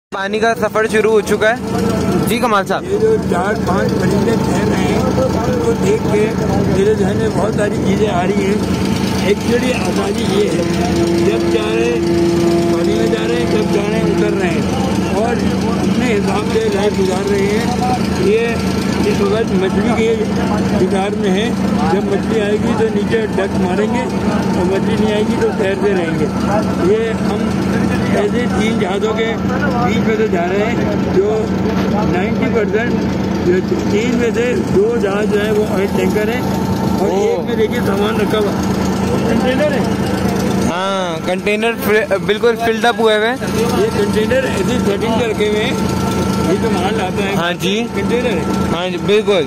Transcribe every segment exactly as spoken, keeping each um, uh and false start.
पानी का सफर शुरू हो चुका है जी कमाल साहब। ये जो चार पांच परिंदे ठहर रहे हैं उनको देख के मेरे ध्यान में बहुत सारी चीजें आ रही हैं। एक्चुअली आसानी ये है, जब जा रहे पानी में जा रहे हैं, जब जा रहे हैं उतर रहे हैं और अपने हिसाब से लाइफ गुजार रहे हैं। ये इस वक्त मछली के शिकार में है। जब मछली आएगी तो नीचे डक मारेंगे और मछली नहीं आएगी तो तैरते रहेंगे। ये हम ऐसे तीन जहाज़ों के बीच में से जा रहे हैं जो नब्बे परसेंट तीन में से दो जहाज जो है वो ऑयल टैंकर है और एक में देखिए सामान रखा हुआ कंटेनर है। हाँ, कंटेनर बिल्कुल फिल्ड अप हुए हुए। ये कंटेनर ऐसी सेटिंग के रखे हुए हैं, ये जो माल लाता है। हाँ जी, कंटेनर है। हाँ जी बिल्कुल।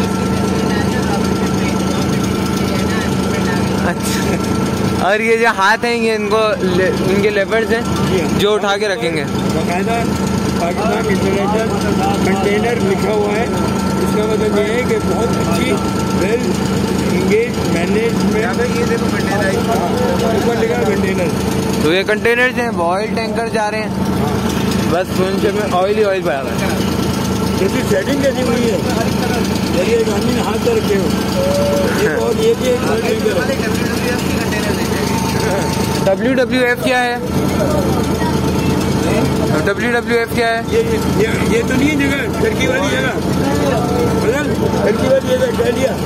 अच्छा, और ये जो हाथ हैं ये इनको ले, इनके लेवर्स हैं जो उठा के रखेंगे। बाकायदा पाकिस्तान इंटरनेशनल कंटेनर लिखा हुआ है। इसका मतलब ये है कि बहुत अच्छी वेल इंगेज मैनेजमेंट। ये देखो कंटेनर ऊपर लिखा कंटेनर। तो ये कंटेनर हैं, ऑयल टैंकर जा रहे हैं, बस उनसे में ऑयल ही ऑयल भरा हुआ है। जैसी सेटिंग कैसी हुई है, यदि एक आदमी ने हाथ कर रखे हो और ये भी डब्ल्यू डब्ल्यू एफ क्या है? डब्ल्यू डब्ल्यू एफ क्या है? ये ये ये तो नहीं जगह, टर्की वाली जगह, टर्की वाली जगह कह दिया।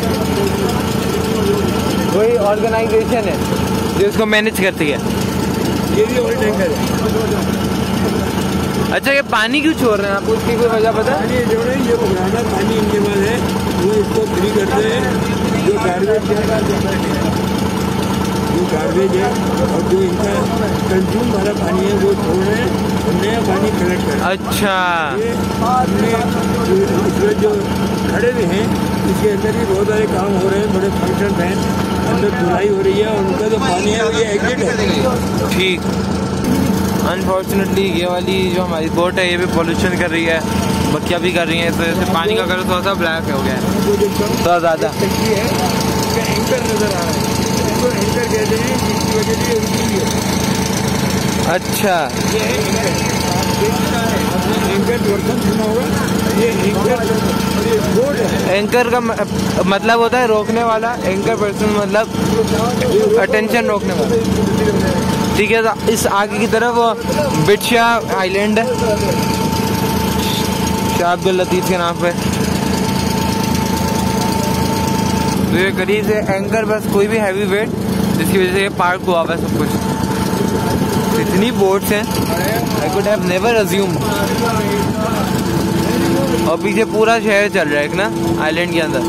वही ऑर्गेनाइजेशन है जो इसको मैनेज करती है। ये भी ऑयल टैंकर है। अच्छा, ये पानी क्यों छोड़ रहे हैं आप? उसकी कोई वजह पता है? पानी छोड़ रहे हैं, ये पुराना पानी इनके पास है, वो इसको फ्री करते हैं। जो गार्बेज जो गार्बेज है और जो इनका कंज्यूम वाला पानी है वो छोड़ रहे हैं, नया पानी कलेक्ट कर। अच्छा, ये इसमें जो खड़े हुए हैं इसके अंदर भी बहुत सारे काम हो रहे हैं, बड़े फंक्शन हैं, अंदर धुलाई हो रही है और उनका जो पानी है ये एग्जिट है। ठीक। अनफॉर्चुनेटली ये वाली जो हमारी बोट है ये भी पोल्यूशन कर रही है, बक्कियाँ भी कर रही हैं, तो इससे पानी का कलर थोड़ा सा ब्लैक हो गया है थोड़ा ज़्यादा। एंकर नजर आ रहा है, इसको एंकर कहते हैं, जिसकी वजह से उनकी है। अच्छा, ये एंकर वर्तन सुना होगा, ये एंकर बोट है। एंकर का मतलब होता है रोकने वाला, एंकर पर्सन मतलब अटेंशन रोकने वाला। ठीक है, इस आगे की तरफ वो बिटशा आइलैंड है, शाह अब्दुल लतीफ के नाम पे। तो ये करीब से एंकर बस कोई भी हैवी वेट जिसकी वजह से ये पार्क हुआ हुआ है सब कुछ। इतनी बोट्स हैं, I could have never assume. और पीछे पूरा शहर चल रहा है एक ना आइलैंड के अंदर।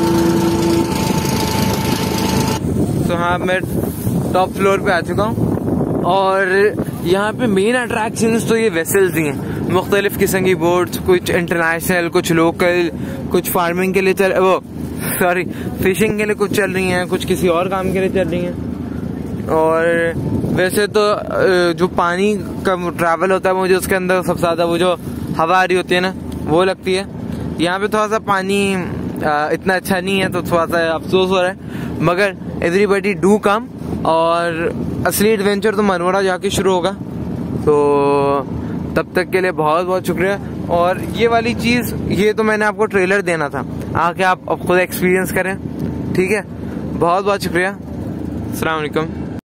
तो हाँ, मैं टॉप फ्लोर पे आ चुका हूँ और यहाँ पे मेन अट्रैक्शंस तो ये वेसल्स ही हैं, मुख्तलिफ किस्म की बोट्स, कुछ इंटरनेशनल, कुछ लोकल, कुछ फार्मिंग के लिए चल वो सॉरी फिशिंग के लिए कुछ चल रही हैं, कुछ किसी और काम के लिए चल रही हैं। और वैसे तो जो पानी का ट्रैवल होता है मुझे उसके अंदर सबसे ज़्यादा वो जो हवा आ रही होती है ना वो लगती है। यहाँ पे थोड़ा सा पानी इतना अच्छा नहीं है तो थोड़ा सा अफसोस हो रहा है, मगर एवरीबडी डू कम। और असली एडवेंचर तो मनोरा जाके शुरू होगा। तो तब तक के लिए बहुत बहुत शुक्रिया। और ये वाली चीज़ ये तो मैंने आपको ट्रेलर देना था, आके आप खुद एक्सपीरियंस करें। ठीक है, बहुत बहुत शुक्रिया। अस्सलाम वालेकुम।